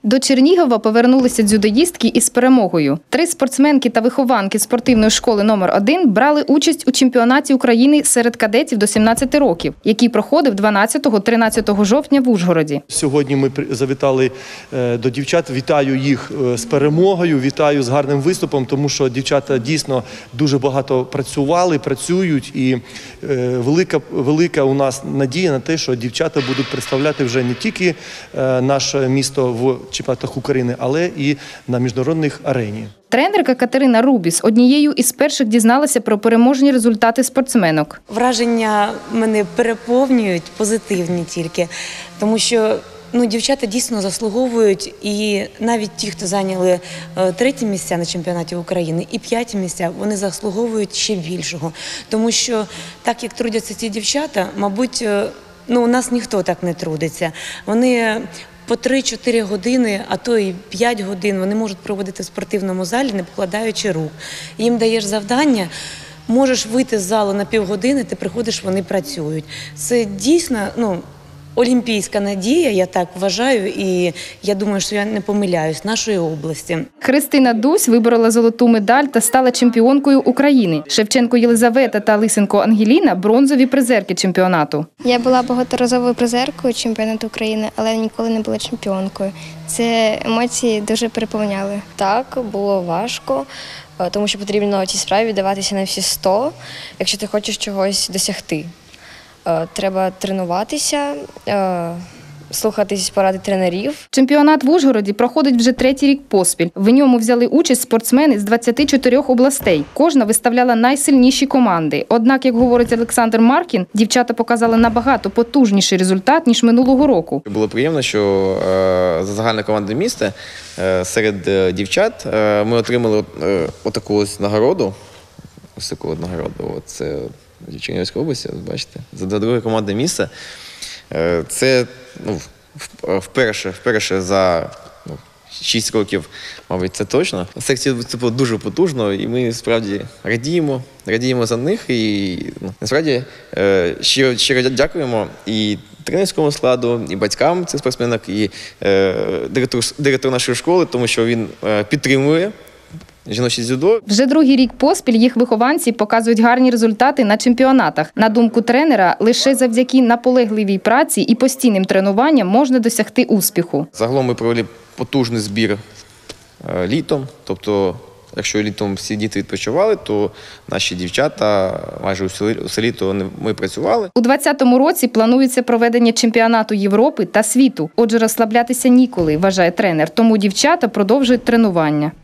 До Чернігова повернулися дзюдоїстки із перемогою. 3 спортсменки та вихованки спортивної школи номер 1 брали участь у чемпіонаті України серед кадетів до 17 років, який проходив 12-13 жовтня в Ужгороді. Сьогодні ми завітали до дівчат. Вітаю їх з перемогою, вітаю з гарним виступом, тому що дівчата дійсно дуже багато працювали, працюють. І велика у нас надія на те, що дівчата будуть представляти вже не тільки наше місто в чемпіонатах України, але і на міжнародних арені. Тренерка Катерина Рубіс однією із перших дізналася про переможні результати спортсменок. Враження мене переповнюють, позитивні тільки, тому що дівчата дійсно заслуговують, і навіть ті, хто зайняли 3-ті місця на чемпіонаті України і 5-ті місця, вони заслуговують ще більшого. Тому що так, як трудяться ці дівчата, мабуть, у нас ніхто так не трудиться. Вони по 3-4 години, а то і 5 годин вони можуть проводити в спортивному залі, не покладаючи рук. Їм даєш завдання, можеш вийти з залу на півгодини, ти приходиш, вони працюють. Це дійсно, олімпійська надія, я так вважаю, і я думаю, що я не помиляюсь, нашої області. Христина Дусь виборола золоту медаль та стала чемпіонкою України. Шевченко Єлизавета та Лисенко Ангеліна – бронзові призерки чемпіонату. Я була багаторазовою призеркою чемпіонату України, але ніколи не була чемпіонкою. Це емоції дуже переповняли. Так, було важко, тому що потрібно цій справі віддаватися на всі 100, якщо ти хочеш чогось досягти. Треба тренуватися, слухатись поради тренерів. Чемпіонат в Ужгороді проходить вже 3-й рік поспіль. В ньому взяли участь спортсмени з 24 областей. Кожна виставляла найсильніші команди. Однак, як говорить Олександр Маркін, дівчата показали набагато потужніший результат, ніж минулого року. Було приємно, що за загальною командою міста серед дівчат ми отримали отаку ось нагороду. Ось таку нагороду. Це в Чернігівській області, бачите, за друге командне місце. Це вперше за 6 років, мабуть, це точно. Секція виступила дуже потужно, і ми справді радіємо за них. І насправді щиро дякуємо і тренерському складу, і батькам цих спортсменок, і директору нашої школи, тому що він підтримує жіноче дзюдо. Вже 2-й рік поспіль їх вихованці показують гарні результати на чемпіонатах. На думку тренера, лише завдяки наполегливій праці і постійним тренуванням можна досягти успіху. Загалом ми провели потужний збір літом. Тобто, якщо літом всі діти відпочивали, то наші дівчата майже усе літо ми працювали. У 2020 році планується проведення чемпіонату Європи та світу. Отже, розслаблятися ніколи, вважає тренер. Тому дівчата продовжують тренування.